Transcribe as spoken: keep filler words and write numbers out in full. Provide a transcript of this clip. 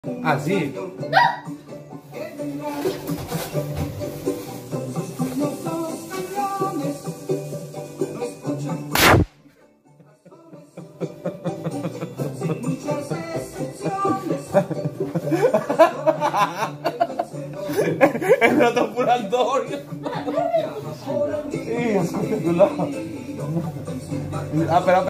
Así. El rato por Antonio. Sí, es espectacular. Ah, pero